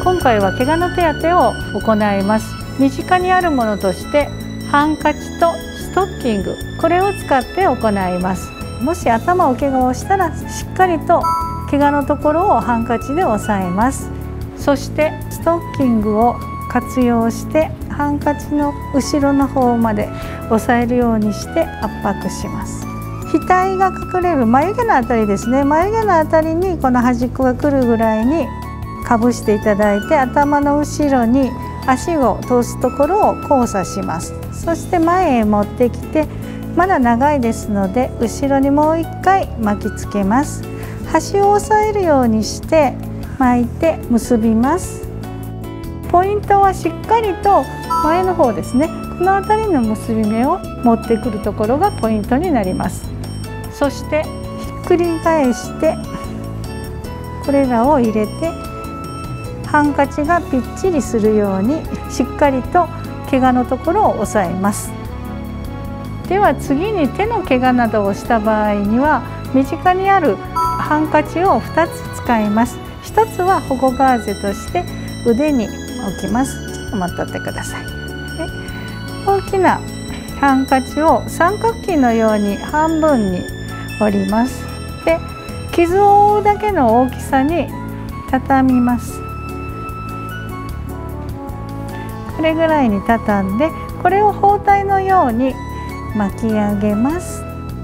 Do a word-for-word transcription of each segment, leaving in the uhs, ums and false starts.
今回は怪我の手当てを行います。身近にあるものとしてハンカチとストッキング、これを使って行います。もし頭を怪我をしたらしっかりと怪我のところをハンカチで押さえます。そしてストッキングを活用してハンカチの後ろの方まで押さえるようにして圧迫します。額が隠れる眉毛のあたりですね、眉毛のあたりにこの端っこが来るぐらいにかぶしていただいて、頭の後ろに足を通すところを交差します。そして前へ持ってきて、まだ長いですので後ろにもう一回巻きつけます。端を押さえるようにして巻いて結びます。ポイントはしっかりと前の方ですね、この辺りの結び目を持ってくるところがポイントになります。そしてひっくり返してこれらを入れてハンカチがぴっちりするようにしっかりと怪我のところを押さえます。では次に手の怪我などをした場合には身近にあるハンカチをふたつ使います。ひとつは保護ガーゼとして腕に置きます。ちょっと待っとってください。で大きなハンカチを三角形のように半分に折ります。で傷を負うだけの大きさに畳みます。これぐらいに畳んで、これを包帯のように巻き上げます。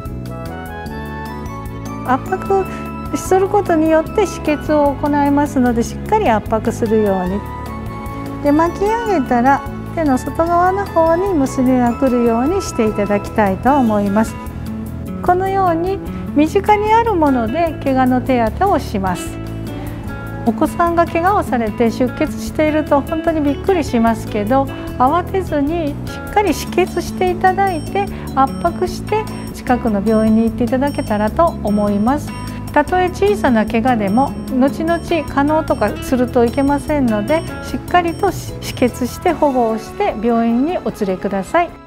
圧迫することによって止血を行いますので、しっかり圧迫するように。で巻き上げたら手の外側の方に結びが来るようにしていただきたいと思います。このように身近にあるもので怪我の手当てをします。お子さんが怪我をされて出血していると本当にびっくりしますけど、慌てずにしっかり止血していただいて圧迫して近くの病院に行っていただけたらと思います。たとえ小さな怪我でも後々可能とかするといけませんので、しっかりと止血して保護をして病院にお連れください。